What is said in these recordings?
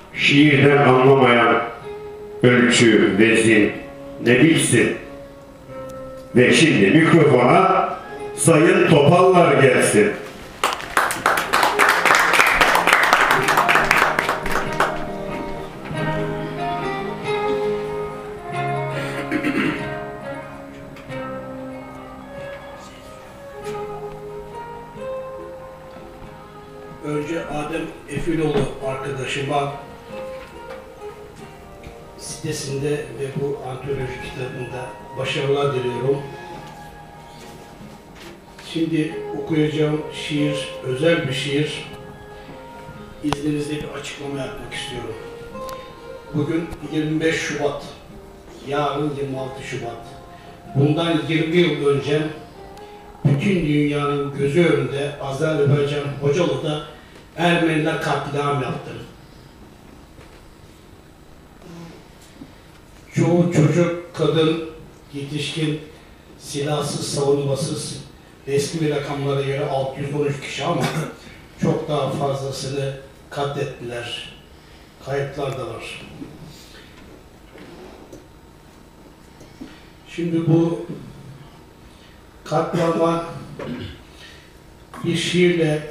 şiirden anlamayan ölçü, vezin ne bilsin. Ve şimdi mikrofona Sayın Topallar gelsin. Önce Adem Efiloğlu arkadaşıma sitesinde ve bu antoloji kitabında başarılar diliyorum. Şimdi okuyacağım şiir, özel bir şiir. İzninizle bir açıklama yapmak istiyorum. Bugün 25 Şubat, yarın 26 Şubat. Bundan 20 yıl önce bütün dünyanın gözü önünde Azerbaycan Hocalı'da Ermeniler katliam yaptı. Çoğu çocuk, kadın, yetişkin, silahsız, savunmasız, resmi rakamlara göre 613 kişi ama çok daha fazlasını katlettiler. Kayıplar da var. Şimdi bu katliama bir şiirle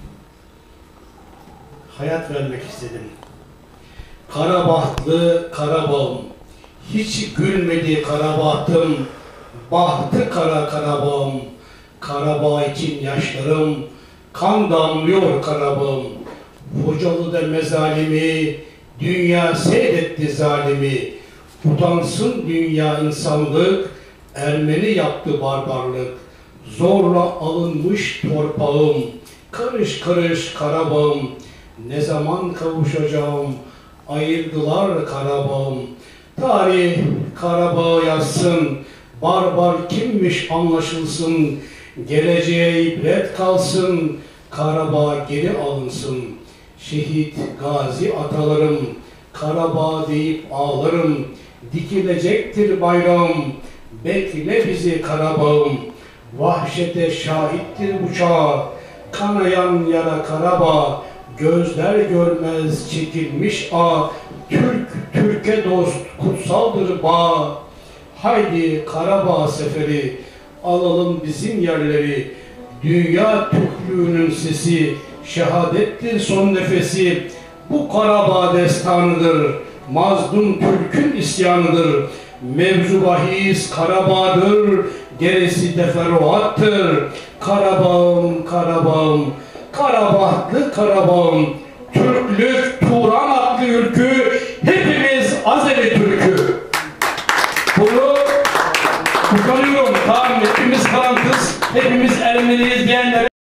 hayat vermek istedim. Karabahtlı Karabağ'ım, hiç gülmedi karabahtım, bahtı kara Karabağ'ım, Karabağ için yaşlarım, kan damlıyor Karabağ'ım. Hocalı'da mezalimi, dünya seyretti zalimi, utansın dünya insanlık, Ermeni yaptı barbarlık, zorla alınmış torpağım, karış karış Karabağ'ım, ne zaman kavuşacağım, ayırdılar Karabağ'ım. Tarih Karabağ yazsın, barbar kimmiş anlaşılsın, geleceğe ibret kalsın, Karabağ geri alınsın. Şehit gazi atalarım, Karabağ deyip ağlarım, dikilecektir bayrağım, bekle bizi Karabağ'ım. Vahşete şahittir bu çağ, kanayan yara Karabağ, gözler görmez çekilmiş ağ, Türk, Türk'e dost, kutsaldır bağ. Haydi Karabağ seferi, alalım bizim yerleri, dünya Türklüğünün sesi, şehadettir son nefesi. Bu Karabağ destanıdır, mazlum Türk'ün isyanıdır. Mevzu bahis Karabağ'dır, gerisi teferruattır. Karabağ'ım, Karabağ'ım, Karabahtlı Karabağ'ım, Türklük Turan adlı ülkü, hepimiz Azeri Türk'ü. Bunu utanıyorum, tamam, hepimiz Karankız, hepimiz Ermeniyiz diyenlere